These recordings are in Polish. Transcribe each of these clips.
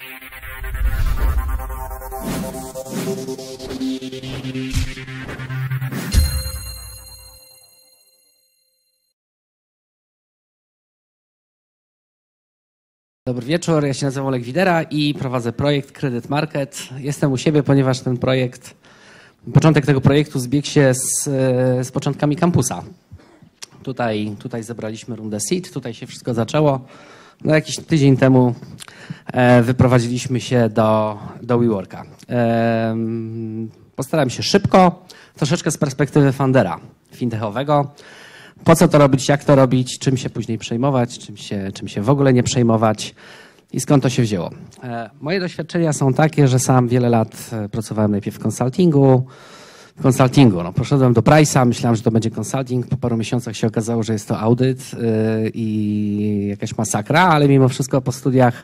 Dobry wieczór, ja się nazywam Oleg Widera i prowadzę projekt Credit Market. Jestem u siebie, ponieważ początek tego projektu zbiegł się z początkami kampusa. Tutaj zebraliśmy rundę seed, tutaj się wszystko zaczęło. No jakiś tydzień temu wyprowadziliśmy się do WeWorka. Postaram się szybko, troszeczkę z perspektywy foundera fintechowego. Po co to robić, jak to robić, czym się później przejmować, czym się w ogóle nie przejmować i skąd to się wzięło. Moje doświadczenia są takie, że sam wiele lat pracowałem najpierw w konsultingu. No, poszedłem do Price'a, myślałem, że to będzie consulting. Po paru miesiącach się okazało, że jest to audyt i jakaś masakra, ale mimo wszystko po studiach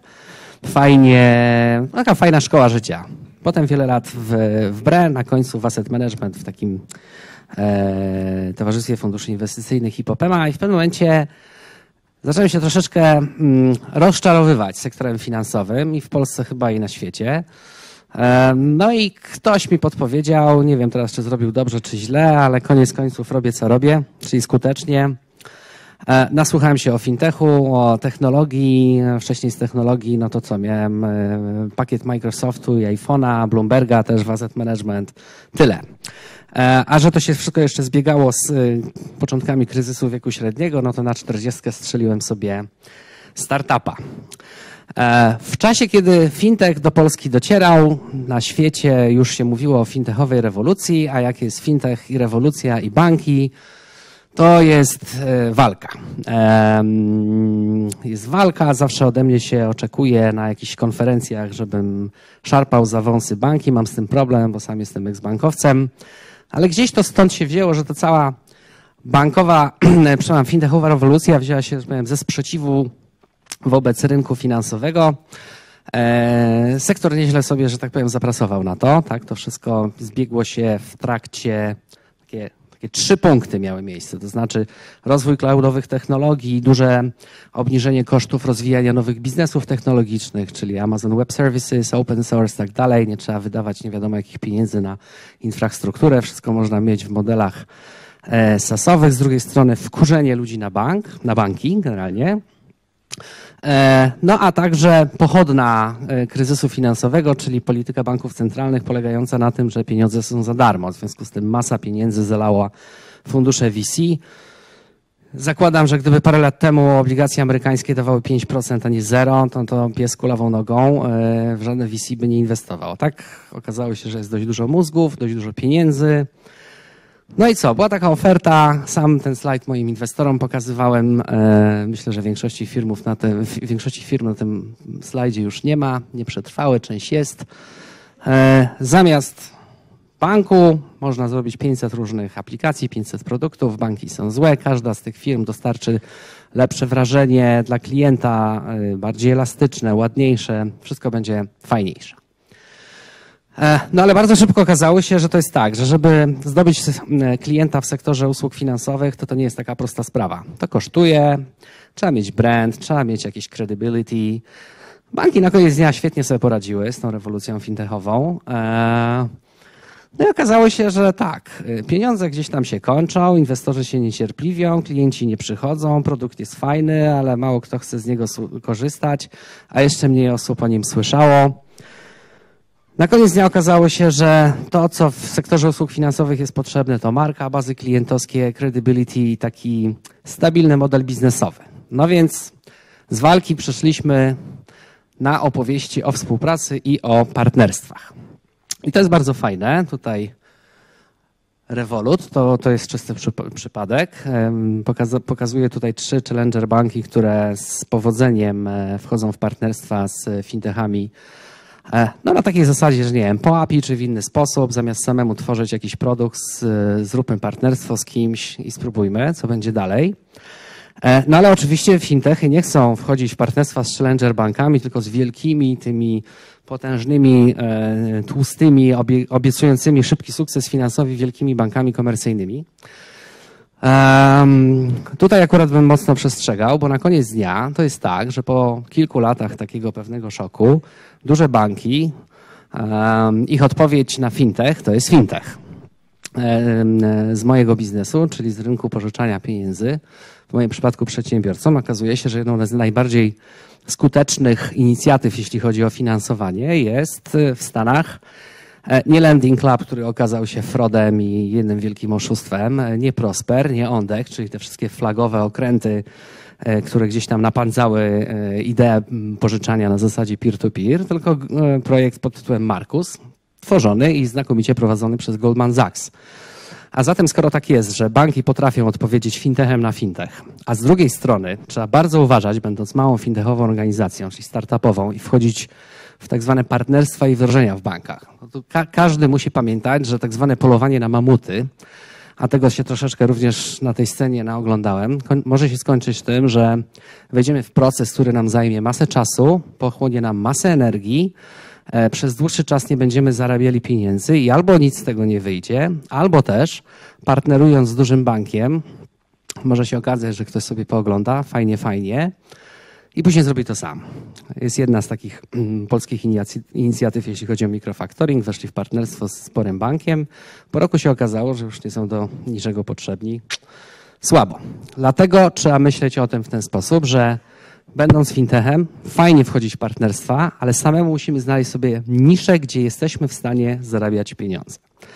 taka fajna szkoła życia. Potem wiele lat w BRE, na końcu w asset management, w takim Towarzystwie Funduszy Inwestycyjnych Hipopema i w pewnym momencie zacząłem się troszeczkę rozczarowywać sektorem finansowym i w Polsce chyba i na świecie. No i ktoś mi podpowiedział, nie wiem teraz czy zrobił dobrze czy źle, ale koniec końców robię co robię, czyli skutecznie. Nasłuchałem się o fintechu, o technologii, wcześniej z technologii, no to co, miałem pakiet Microsoftu i iPhone'a, Bloomberga też w asset management, tyle. A że to się wszystko jeszcze zbiegało z początkami kryzysu wieku średniego, no to na 40 strzeliłem sobie startupa. W czasie, kiedy fintech do Polski docierał, na świecie już się mówiło o fintechowej rewolucji, a jak jest fintech i rewolucja i banki, to jest walka. Jest walka, zawsze ode mnie się oczekuje na jakichś konferencjach, żebym szarpał za wąsy banki. Mam z tym problem, bo sam jestem ex-bankowcem. Ale gdzieś to stąd się wzięło, że to cała bankowa, fintechowa rewolucja wzięła się, że powiem, ze sprzeciwu wobec rynku finansowego. Sektor nieźle sobie, że tak powiem, zapracował na to. Tak, to wszystko zbiegło się w trakcie, takie 3 punkty miały miejsce, to znaczy rozwój cloudowych technologii, duże obniżenie kosztów rozwijania nowych biznesów technologicznych, czyli Amazon Web Services, open source, tak dalej. Nie trzeba wydawać nie wiadomo jakich pieniędzy na infrastrukturę. Wszystko można mieć w modelach SaaS-owych. Z drugiej strony wkurzenie ludzi na banki generalnie. No a także pochodna kryzysu finansowego, czyli polityka banków centralnych polegająca na tym, że pieniądze są za darmo. W związku z tym masa pieniędzy zalała fundusze VC. Zakładam, że gdyby parę lat temu obligacje amerykańskie dawały 5%, a nie 0%, to pies kulawą nogą w żadne VC by nie inwestował. Tak okazało się, że jest dość dużo mózgów, dość dużo pieniędzy. No i co? Była taka oferta, sam ten slajd moim inwestorom pokazywałem. Myślę, że większości firm na tym slajdzie już nie ma, nie przetrwały, część jest. Zamiast banku można zrobić 500 różnych aplikacji, 500 produktów. Banki są złe, każda z tych firm dostarczy lepsze wrażenie dla klienta, bardziej elastyczne, ładniejsze, wszystko będzie fajniejsze. No ale bardzo szybko okazało się, że to jest tak, że żeby zdobyć klienta w sektorze usług finansowych, to nie jest taka prosta sprawa. To kosztuje, trzeba mieć brand, trzeba mieć jakieś credibility. Banki na koniec dnia świetnie sobie poradziły z tą rewolucją fintechową. No i okazało się, że tak, pieniądze gdzieś tam się kończą, inwestorzy się niecierpliwią, klienci nie przychodzą, produkt jest fajny, ale mało kto chce z niego korzystać, a jeszcze mniej osób o nim słyszało. Na koniec dnia okazało się, że to, co w sektorze usług finansowych jest potrzebne, to marka, bazy klientowskie, credibility i taki stabilny model biznesowy. No więc z walki przeszliśmy na opowieści o współpracy i o partnerstwach. I to jest bardzo fajne. Tutaj Revolut, to jest czysty przypadek. Pokazuję tutaj 3 challenger banki, które z powodzeniem wchodzą w partnerstwa z fintechami. No na takiej zasadzie, że nie wiem, po API czy w inny sposób, zamiast samemu tworzyć jakiś produkt, zróbmy partnerstwo z kimś i spróbujmy, co będzie dalej. No ale oczywiście fintechy nie chcą wchodzić w partnerstwa z challenger bankami, tylko z wielkimi, tymi potężnymi, tłustymi, obiecującymi szybki sukces finansowy wielkimi bankami komercyjnymi. Tutaj akurat bym mocno przestrzegał, bo na koniec dnia to jest tak, że po kilku latach takiego pewnego szoku duże banki, ich odpowiedź na fintech to jest fintech. Z mojego biznesu, czyli z rynku pożyczania pieniędzy, w moim przypadku przedsiębiorcom, okazuje się, że jedną z najbardziej skutecznych inicjatyw, jeśli chodzi o finansowanie, jest w Stanach nie Lending Club, który okazał się fraudem i jednym wielkim oszustwem, nie Prosper, nie OnDeck, czyli te wszystkie flagowe okręty, które gdzieś tam napędzały ideę pożyczania na zasadzie peer-to-peer, tylko projekt pod tytułem Marcus, tworzony i znakomicie prowadzony przez Goldman Sachs. A zatem skoro tak jest, że banki potrafią odpowiedzieć fintechem na fintech, a z drugiej strony trzeba bardzo uważać, będąc małą fintechową organizacją, czyli startupową i wchodzić w tak zwane partnerstwa i wdrożenia w bankach. No to każdy musi pamiętać, że tak zwane polowanie na mamuty, a tego się troszeczkę również na tej scenie naoglądałem, może się skończyć tym, że wejdziemy w proces, który nam zajmie masę czasu, pochłonie nam masę energii, przez dłuższy czas nie będziemy zarabiali pieniędzy i albo nic z tego nie wyjdzie, albo też partnerując z dużym bankiem, może się okazać, że ktoś sobie poogląda, fajnie, i później zrobi to sam. Jest jedna z takich polskich inicjatyw, jeśli chodzi o mikrofaktoring. Weszli w partnerstwo z sporym bankiem. Po roku się okazało, że już nie są do niczego potrzebni. Słabo. Dlatego trzeba myśleć o tym w ten sposób, że będąc fintechem, fajnie wchodzić w partnerstwa, ale samemu musimy znaleźć sobie niszę, gdzie jesteśmy w stanie zarabiać pieniądze.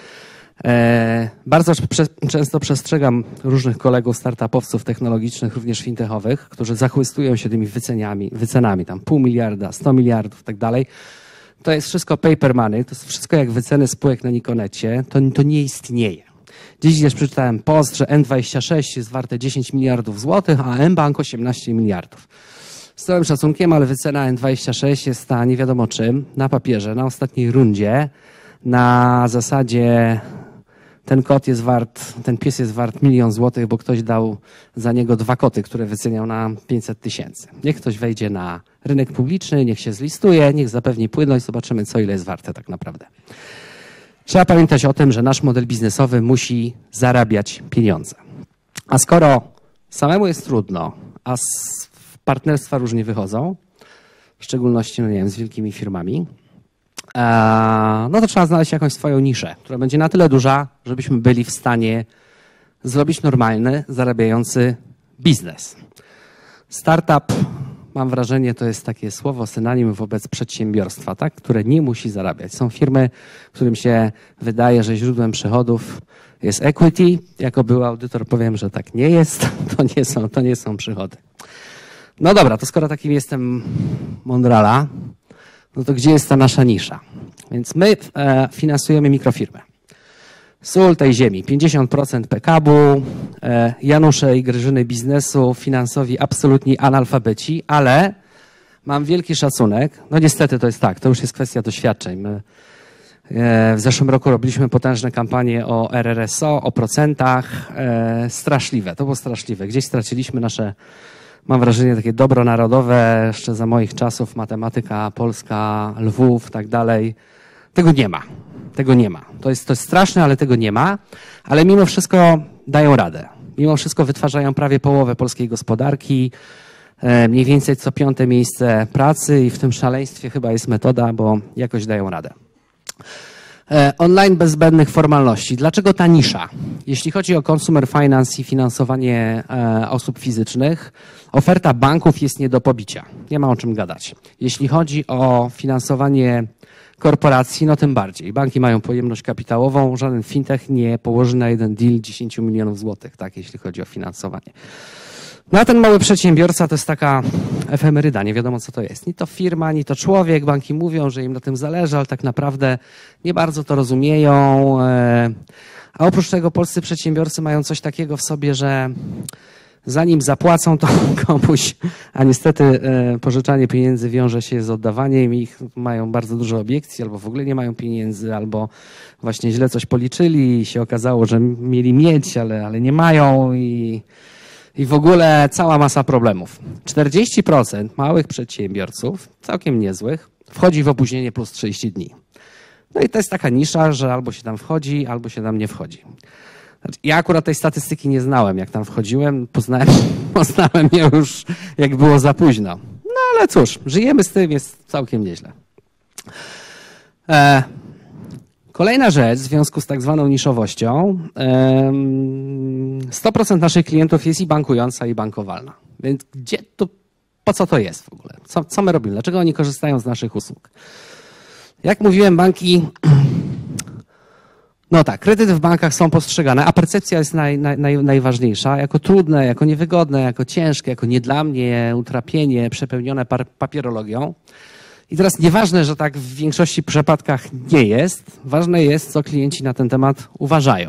Bardzo często przestrzegam różnych kolegów, startupowców technologicznych, również fintechowych, którzy zachwystują się tymi wycenami, tam 0,5 miliarda, 100 miliardów i tak dalej. To jest wszystko paper money, to jest wszystko jak wyceny spółek na Nikonecie, to nie istnieje. Dziś też przeczytałem post, że N26 jest warte 10 miliardów złotych, a mBank 18 miliardów. Z całym szacunkiem, ale wycena N26 jest ta nie wiadomo czym, na papierze, na ostatniej rundzie, na zasadzie ten pies jest wart 1 000 000 złotych, bo ktoś dał za niego 2 koty, które wyceniał na 500 000. Niech ktoś wejdzie na rynek publiczny, niech się zlistuje, niech zapewni płynność, zobaczymy co ile jest warte tak naprawdę. Trzeba pamiętać o tym, że nasz model biznesowy musi zarabiać pieniądze. A skoro samemu jest trudno, a partnerstwa różnie wychodzą, w szczególności, no nie wiem, z wielkimi firmami, no to trzeba znaleźć jakąś swoją niszę, która będzie na tyle duża, żebyśmy byli w stanie zrobić normalny, zarabiający biznes. Startup, mam wrażenie, to jest takie słowo synonim wobec przedsiębiorstwa, tak? Które nie musi zarabiać. Są firmy, którym się wydaje, że źródłem przychodów jest equity. Jako były audytor powiem, że tak nie jest. To nie są przychody. No dobra, to skoro takim jestem mądrala, no to gdzie jest ta nasza nisza? Więc my finansujemy mikrofirmę. Sól tej ziemi, 50% PKB-u, Janusze i Grażyny biznesu, finansowi absolutni analfabeci, ale mam wielki szacunek. No niestety to jest tak, to już jest kwestia doświadczeń. My w zeszłym roku robiliśmy potężne kampanie o RRSO, o procentach. Straszliwe, to było straszliwe. Gdzieś straciliśmy nasze, mam wrażenie, takie dobro narodowe, jeszcze za moich czasów, matematyka polska, Lwów, tak dalej. Tego nie ma. Tego nie ma. To jest straszne, ale tego nie ma. Ale mimo wszystko dają radę. Mimo wszystko wytwarzają prawie połowę polskiej gospodarki, mniej więcej co 5. miejsce pracy i w tym szaleństwie chyba jest metoda, bo jakoś dają radę. Online bez zbędnych formalności. Dlaczego ta nisza? Jeśli chodzi o consumer finance i finansowanie osób fizycznych, oferta banków jest nie do pobicia. Nie ma o czym gadać. Jeśli chodzi o finansowanie korporacji, no tym bardziej. Banki mają pojemność kapitałową, żaden fintech nie położy na jeden deal 10 milionów złotych, tak, jeśli chodzi o finansowanie. No a ten mały przedsiębiorca to jest taka efemeryda, nie wiadomo co to jest. Ni to firma, ni to człowiek. Banki mówią, że im na tym zależy, ale tak naprawdę nie bardzo to rozumieją. A oprócz tego polscy przedsiębiorcy mają coś takiego w sobie, że zanim zapłacą to komuś, a niestety pożyczanie pieniędzy wiąże się z oddawaniem ich, mają bardzo dużo obiekcji, albo w ogóle nie mają pieniędzy, albo właśnie źle coś policzyli i się okazało, że mieli mieć, ale nie mają i w ogóle cała masa problemów. 40% małych przedsiębiorców, całkiem niezłych, wchodzi w opóźnienie plus 30 dni. No i to jest taka nisza, że albo się tam wchodzi, albo się tam nie wchodzi. Ja akurat tej statystyki nie znałem, jak tam wchodziłem, poznałem ją już, jak było za późno. No ale cóż, żyjemy z tym, jest całkiem nieźle. Kolejna rzecz w związku z tak zwaną niszowością. 100% naszych klientów jest i bankująca, i bankowalna. Więc po co to jest w ogóle? Co my robimy? Dlaczego oni korzystają z naszych usług? Jak mówiłem, banki... No tak, kredyty w bankach są postrzegane, a percepcja jest najważniejsza, jako trudne, jako niewygodne, jako ciężkie, jako nie dla mnie, utrapienie, przepełnione papierologią. I teraz nieważne, że tak w większości przypadkach nie jest, ważne jest, co klienci na ten temat uważają.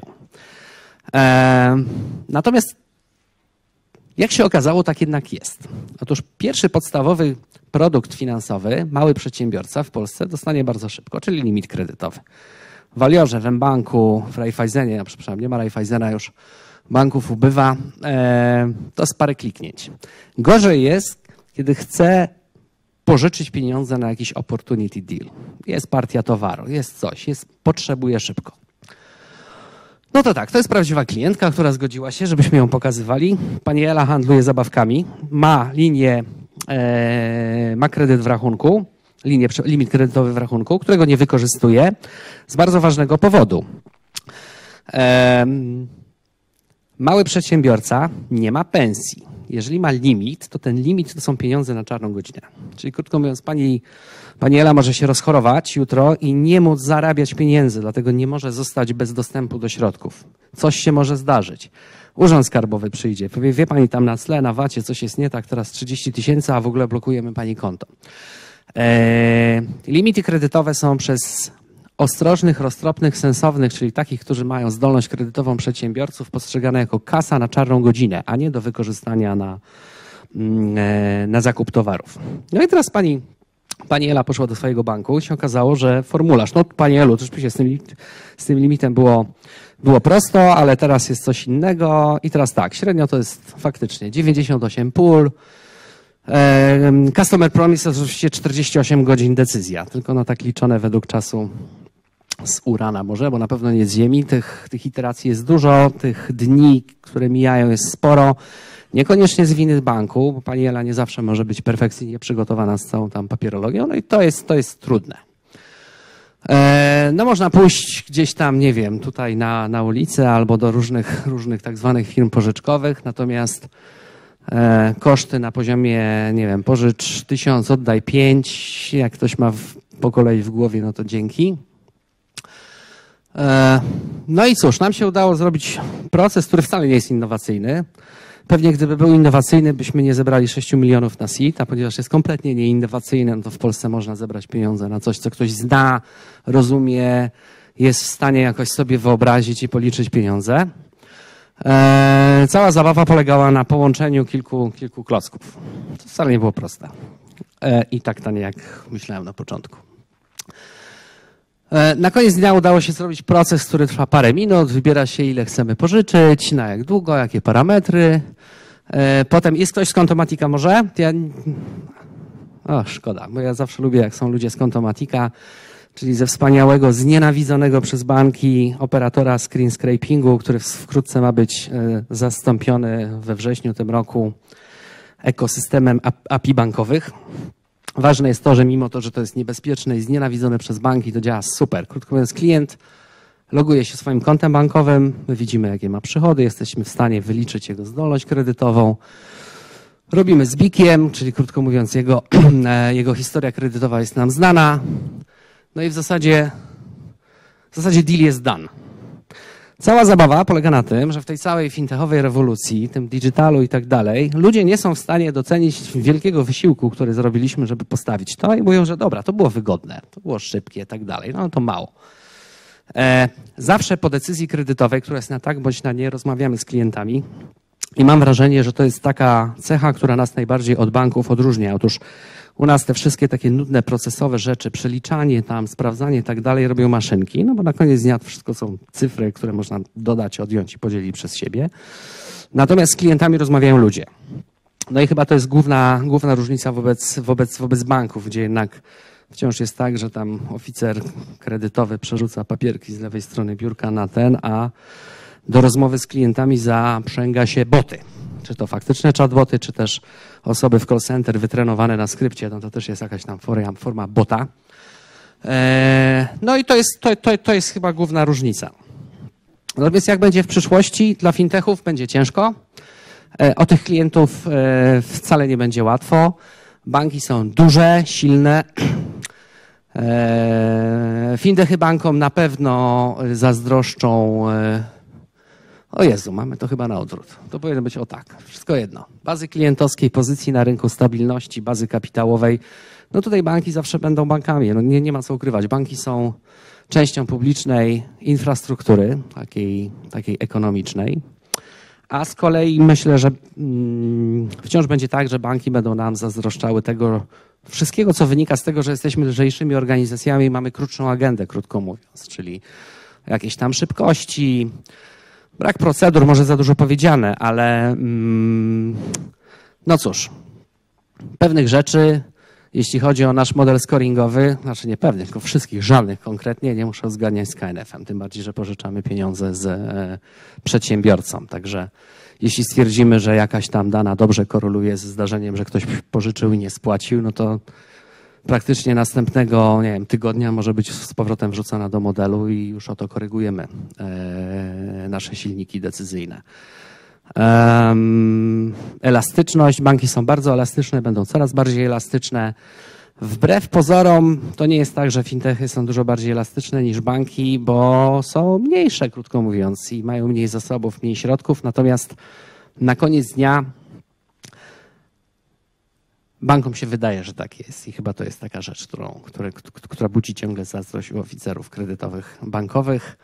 Natomiast jak się okazało, tak jednak jest. Otóż pierwszy podstawowy produkt finansowy, mały przedsiębiorca w Polsce dostanie bardzo szybko, czyli limit kredytowy. W Aliorze, w mBanku, w Raiffeisenie, przepraszam, nie ma Raiffeisena już, banków ubywa, to z parę kliknięć. Gorzej jest, kiedy chce pożyczyć pieniądze na jakiś opportunity deal. Jest partia towaru, jest coś, potrzebuje szybko. No to tak, to jest prawdziwa klientka, która zgodziła się, żebyśmy ją pokazywali. Pani Ela handluje zabawkami, ma linię, ma kredyt w rachunku, limit kredytowy w rachunku, którego nie wykorzystuje z bardzo ważnego powodu. Mały przedsiębiorca nie ma pensji. Jeżeli ma limit, to ten limit to są pieniądze na czarną godzinę. Czyli krótko mówiąc, pani Ela może się rozchorować jutro i nie móc zarabiać pieniędzy, dlatego nie może zostać bez dostępu do środków. Coś się może zdarzyć. Urząd Skarbowy przyjdzie, powie, wie pani, tam na tle, na wacie coś jest nie tak, teraz 30 000, a w ogóle blokujemy pani konto. Limity kredytowe są przez ostrożnych, roztropnych, sensownych, czyli takich, którzy mają zdolność kredytową przedsiębiorców, postrzegane jako kasa na czarną godzinę, a nie do wykorzystania na zakup towarów. No i teraz pani Ela poszła do swojego banku i się okazało, że formularz, no pani Elu, to rzeczywiście z tym limitem było prosto, ale teraz jest coś innego i teraz tak, średnio to jest faktycznie 98,5. Customer promise to oczywiście 48 godzin decyzja, tylko no tak liczone według czasu z urana może, bo na pewno nie z ziemi. Tych iteracji jest dużo, tych dni, które mijają, jest sporo. Niekoniecznie z winy banku, bo pani Ela nie zawsze może być perfekcyjnie przygotowana z całą tam papierologią, no i to jest trudne. No można pójść gdzieś tam, nie wiem, tutaj na ulicę albo do różnych tak zwanych firm pożyczkowych, natomiast koszty na poziomie, nie wiem, pożycz 1000, oddaj 5, jak ktoś ma po kolei w głowie, no to dzięki. No i cóż, nam się udało zrobić proces, który wcale nie jest innowacyjny. Pewnie gdyby był innowacyjny, byśmy nie zebrali 6 milionów na seed, a ponieważ jest kompletnie nieinnowacyjny, no to w Polsce można zebrać pieniądze na coś, co ktoś zna, rozumie, jest w stanie jakoś sobie wyobrazić i policzyć pieniądze. Cała zabawa polegała na połączeniu kilku klocków. To wcale nie było proste. I tak tanie, jak myślałem na początku. Na koniec dnia udało się zrobić proces, który trwa parę minut. Wybiera się, ile chcemy pożyczyć, na jak długo, jakie parametry. Potem jest ktoś z Kontomatika może? Szkoda, bo ja zawsze lubię, jak są ludzie z Kontomatika, czyli ze wspaniałego, znienawidzonego przez banki operatora screen scrapingu, który wkrótce ma być zastąpiony we wrześniu tym roku ekosystemem API bankowych. Ważne jest to, że mimo to, że to jest niebezpieczne i znienawidzone przez banki, to działa super. Krótko mówiąc, klient loguje się swoim kontem bankowym, my widzimy, jakie ma przychody, jesteśmy w stanie wyliczyć jego zdolność kredytową. Robimy z BIK-iem, czyli krótko mówiąc, jego historia kredytowa jest nam znana. No i w zasadzie deal jest done. Cała zabawa polega na tym, że w tej całej fintechowej rewolucji, tym digitalu i tak dalej, ludzie nie są w stanie docenić wielkiego wysiłku, który zrobiliśmy, żeby postawić to i mówią, że dobra, to było wygodne, to było szybkie i tak dalej, no to mało. Zawsze po decyzji kredytowej, która jest na tak bądź na nie, rozmawiamy z klientami i mam wrażenie, że to jest taka cecha, która nas najbardziej od banków odróżnia. Otóż u nas te wszystkie takie nudne, procesowe rzeczy, przeliczanie tam, sprawdzanie i tak dalej robią maszynki, no bo na koniec dnia to wszystko są cyfry, które można dodać, odjąć i podzielić przez siebie. Natomiast z klientami rozmawiają ludzie. No i chyba to jest główna różnica wobec banków, gdzie jednak wciąż jest tak, że tam oficer kredytowy przerzuca papierki z lewej strony biurka na ten, a do rozmowy z klientami zaprzęga się boty. Czy to faktyczne chatboty, czy też osoby w call center wytrenowane na skrypcie, no to też jest jakaś tam forma bota. No i to jest chyba główna różnica. Natomiast jak będzie w przyszłości, dla fintechów będzie ciężko. O tych klientów wcale nie będzie łatwo. Banki są duże, silne. Fintechy bankom na pewno zazdroszczą. O Jezu, mamy to chyba na odwrót. To powinno być o tak. Wszystko jedno. Bazy klientowskiej, pozycji na rynku, stabilności, bazy kapitałowej. No tutaj banki zawsze będą bankami. No nie ma co ukrywać. Banki są częścią publicznej infrastruktury, takiej ekonomicznej. A z kolei myślę, że wciąż będzie tak, że banki będą nam zazdroszczały tego wszystkiego, co wynika z tego, że jesteśmy lżejszymi organizacjami i mamy krótszą agendę, krótko mówiąc, czyli jakieś tam szybkości, brak procedur, może za dużo powiedziane, ale no cóż, pewnych rzeczy, jeśli chodzi o nasz model scoringowy, znaczy nie pewnych, tylko wszystkich, żadnych konkretnie, nie muszę uzgadniać z KNF-em, tym bardziej, że pożyczamy pieniądze z przedsiębiorcą. Także jeśli stwierdzimy, że jakaś tam dana dobrze koreluje ze zdarzeniem, że ktoś pożyczył i nie spłacił, no to praktycznie następnego, nie wiem, tygodnia może być z powrotem wrzucona do modelu i już oto korygujemy nasze silniki decyzyjne. Elastyczność. Banki są bardzo elastyczne, będą coraz bardziej elastyczne. Wbrew pozorom to nie jest tak, że fintechy są dużo bardziej elastyczne niż banki, bo są mniejsze, krótko mówiąc, i mają mniej zasobów, mniej środków. Natomiast na koniec dnia bankom się wydaje, że tak jest i chyba to jest taka rzecz, która budzi ciągle zazdrość u oficerów kredytowych bankowych.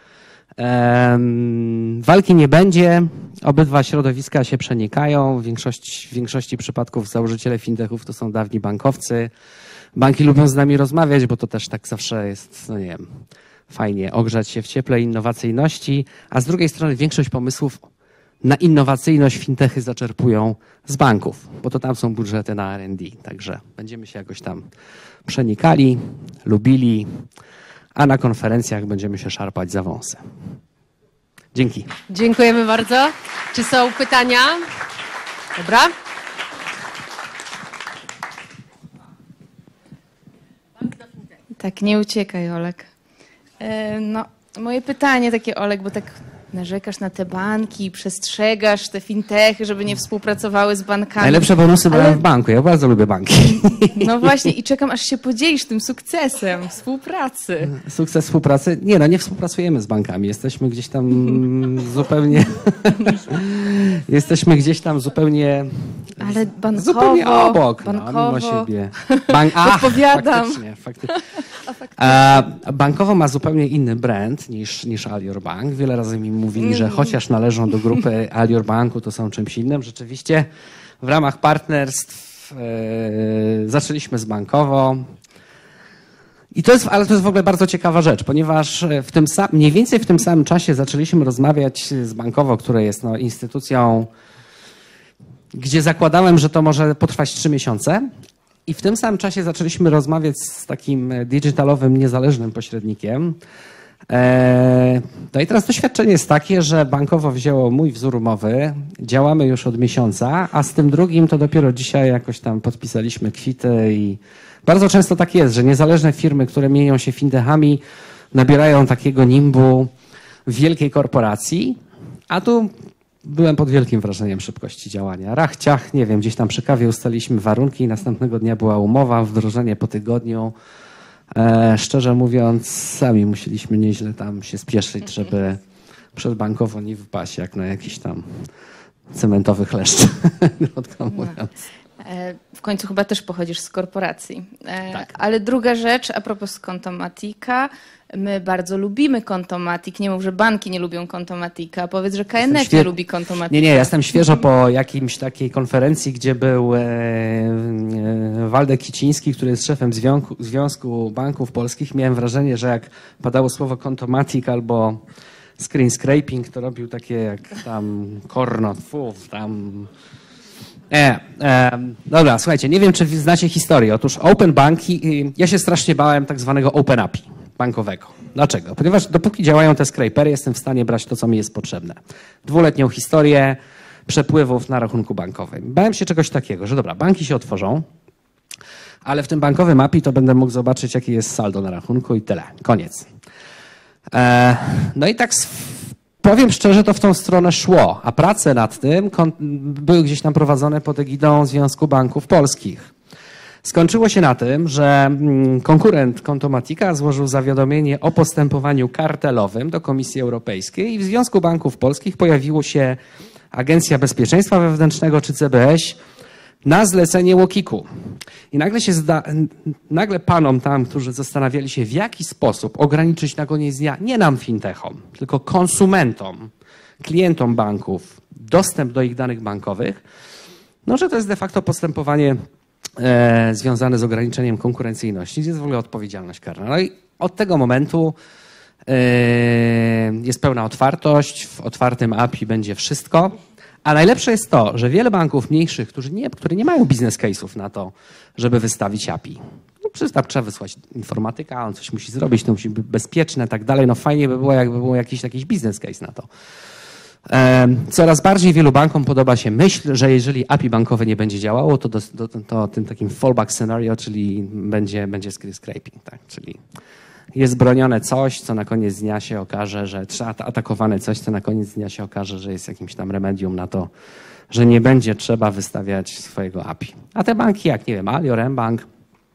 Walki nie będzie, obydwa środowiska się przenikają. W większości przypadków założyciele fintechów to są dawni bankowcy. Banki lubią z nami rozmawiać, bo to też tak zawsze jest, no nie wiem, fajnie ogrzać się w cieple innowacyjności, a z drugiej strony większość pomysłów na innowacyjność fintechy zaczerpują z banków, bo to tam są budżety na R&D, także będziemy się jakoś tam przenikali, lubili, a na konferencjach będziemy się szarpać za wąsy. Dzięki. Dziękujemy bardzo. Czy są pytania? Dobra. Tak, nie uciekaj, Olek. No, moje pytanie takie, Olek, bo tak narzekasz na te banki, przestrzegasz te fintechy, żeby nie współpracowały z bankami. Najlepsze bonusy brałem w banku. Ja bardzo lubię banki. No właśnie i czekam, aż się podzielisz tym sukcesem współpracy. Sukces współpracy? Nie, no nie współpracujemy z bankami. Jesteśmy gdzieś tam zupełnie... Jesteśmy gdzieś tam zupełnie... Ale bankowo... Zupełnie obok. Bankowo... No, mimo siebie. Odpowiadam. Faktycznie. Bankowo ma zupełnie inny brand niż Alior Bank. Wiele razy mi mówili, że chociaż należą do grupy Alior Banku, to są czymś innym. Rzeczywiście w ramach partnerstw zaczęliśmy z bankowo. Ale to jest w ogóle bardzo ciekawa rzecz, ponieważ mniej więcej w tym samym czasie zaczęliśmy rozmawiać z bankowo, która jest no, instytucją, gdzie zakładałem, że to może potrwać 3 miesiące. I w tym samym czasie zaczęliśmy rozmawiać z takim digitalowym, niezależnym pośrednikiem. No i teraz doświadczenie jest takie, że bankowo wzięło mój wzór umowy, działamy już od miesiąca, a z tym drugim to dopiero dzisiaj jakoś tam podpisaliśmy kwity i bardzo często tak jest, że niezależne firmy, które mienią się fintechami, nabierają takiego nimbu wielkiej korporacji, a tu byłem pod wielkim wrażeniem szybkości działania. Rach, ciach, nie wiem, gdzieś tam przy kawie ustaliliśmy warunki, następnego dnia była umowa, wdrożenie po tygodniu. Szczerze mówiąc, sami musieliśmy nieźle tam się spieszyć, żeby przedbankowo nie wypaść jak na jakiś tam cementowy chleszcz, krótko mówiąc. W końcu chyba też pochodzisz z korporacji. Tak. Ale druga rzecz, a propos Kontomatika. My bardzo lubimy Kontomatik. Nie mów, że banki nie lubią Kontomatika. Powiedz, że KNF nie lubi Kontomatika. Nie, ja jestem świeżo po jakimś takiej konferencji, gdzie był Waldek Kiciński, który jest szefem Związku Banków Polskich. Miałem wrażenie, że jak padało słowo Kontomatik albo screen scraping, to robił takie jak tam korno, tam... Dobra, słuchajcie, nie wiem, czy znacie historię. Otóż Open Banki, ja się strasznie bałem tak zwanego Open API. bankowego. Dlaczego? Ponieważ dopóki działają te scrapery, jestem w stanie brać to, co mi jest potrzebne. 2-letnią historię przepływów na rachunku bankowym. Bałem się czegoś takiego, że dobra, banki się otworzą, ale w tym bankowym API to będę mógł zobaczyć, jakie jest saldo na rachunku i tyle. Koniec. No i tak powiem szczerze, to w tą stronę szło, a prace nad tym były gdzieś tam prowadzone pod egidą Związku Banków Polskich. Skończyło się na tym, że konkurent Kontomatika złożył zawiadomienie o postępowaniu kartelowym do Komisji Europejskiej i w Związku Banków Polskich pojawiło się Agencja Bezpieczeństwa Wewnętrznego czy CBŚ na zlecenie UOKiK-u. I nagle panom tam, którzy zastanawiali się, w jaki sposób ograniczyć na koniec dnia nie nam fintechom, tylko konsumentom, klientom banków dostęp do ich danych bankowych, no że to jest de facto postępowanie związane z ograniczeniem konkurencyjności, gdzie jest w ogóle odpowiedzialność karna. No i od tego momentu jest pełna otwartość, w otwartym API będzie wszystko, a najlepsze jest to, że wiele banków mniejszych, które nie mają business case'ów na to, żeby wystawić API. No przecież trzeba wysłać informatyka, on coś musi zrobić, to musi być bezpieczne, tak dalej. No fajnie by było, jakby był jakiś business case na to. Coraz bardziej wielu bankom podoba się myśl, że jeżeli API bankowe nie będzie działało, to tym takim fallback scenario, czyli będzie scraping, tak? Czyli jest bronione coś, co na koniec dnia się okaże, że atakowane coś, co na koniec dnia się okaże, że jest jakimś tam remedium na to, że nie będzie trzeba wystawiać swojego API. A te banki, jak nie wiem, Alior, mBank,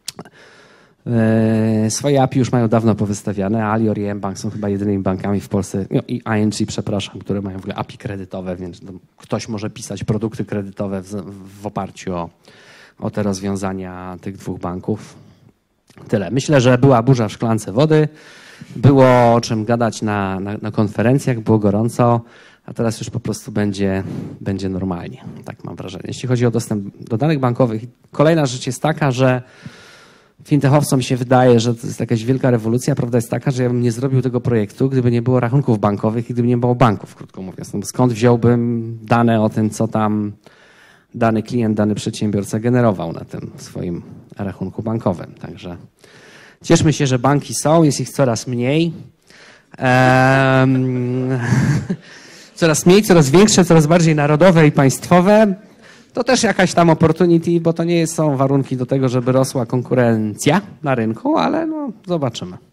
swoje API już mają dawno powystawiane. Alior i mBank są chyba jedynymi bankami w Polsce, no i ING, przepraszam, które mają w ogóle API kredytowe, więc ktoś może pisać produkty kredytowe w oparciu o te rozwiązania tych dwóch banków. Tyle. Myślę, że była burza w szklance wody, było o czym gadać na konferencjach, było gorąco, a teraz już po prostu będzie normalnie. Tak mam wrażenie. Jeśli chodzi o dostęp do danych bankowych, kolejna rzecz jest taka, że fintechowcom się wydaje, że to jest jakaś wielka rewolucja. Prawda jest taka, że ja bym nie zrobił tego projektu, gdyby nie było rachunków bankowych i gdyby nie było banków, krótko mówiąc. No skąd wziąłbym dane o tym, co tam dany klient, dany przedsiębiorca generował na tym swoim rachunku bankowym. Także cieszmy się, że banki są, jest ich coraz mniej. Coraz mniej, coraz większe, coraz bardziej narodowe i państwowe. To też jakaś tam opportunity, bo to nie są warunki do tego, żeby rosła konkurencja na rynku, ale no zobaczymy.